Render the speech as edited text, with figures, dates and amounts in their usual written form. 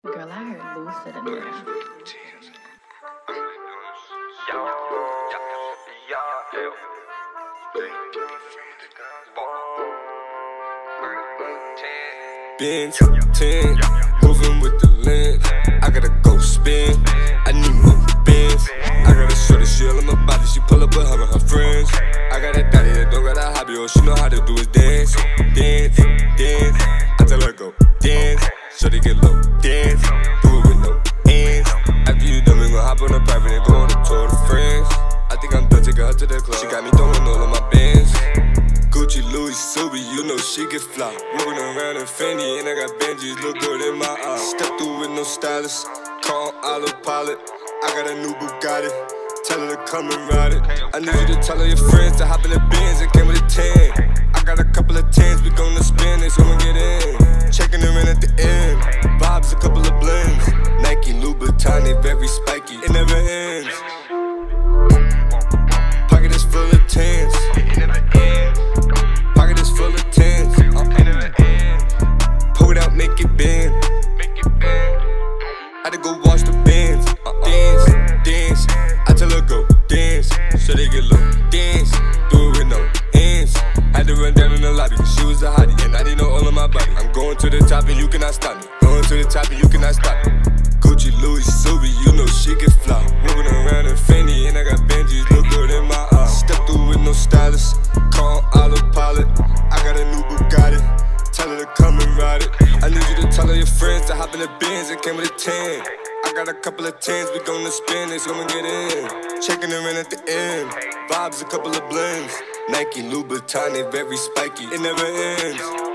Girl, I heard Lucid in there. Benz 10, moving with the lens. I gotta go spin. I need more Benz. I got a shorty, she all on my body. She pull up with her and her friends. I got a daddy that don't got a hobby. All she know how to do is dance, dance, dance. I tell her go dance. Shorty get low, dance. Do it with no ends. After you done, we gon' hop on a private and go on a tour with friends. I think I'm done taking her to the club. She got me throwing all of my bands. Gucci, Louis, Subi, you know she get fly. Walking around in Fendi, and I got Benjis, look good in my eyes. Step through with no stylist, call autopilot. I got a new Bugatti, tell her to come and ride it. I need you to tell all your friends to hop in the Benz, it came with a 10. I got a couple of 10s, we gonna spin it, so I'ma get in. Checking her in at the end, vibes, a couple of blends. Nike, Louboutin, they very spiky, it never ends. Pocket is full of 10s. Make it bend. I had to go wash the bands. Dance, dance. I tell her go dance. So they get low. Dance, do it with no ends. Had to run down in the lobby, cause she was a hottie, and I didn't know all of my body. I'm going to the top and you cannot stop me. Going to the top and you cannot stop me. Gucci, Louis, Subi, you know she get fly. Walking around in Fendi, and I got Benjis, look good in my eyes. Step through with no stylist, call autopilot. I got a new Bugatti, tell her to come and ride it. I need you to tell all your friends to hop in the Benz, it came with a 10. I got a couple of 10s, we gonna spin it, so I'ma get in. Checking her in at the end, vibes, a couple of blends. Nike, Louboutin, they very spiky, it never ends.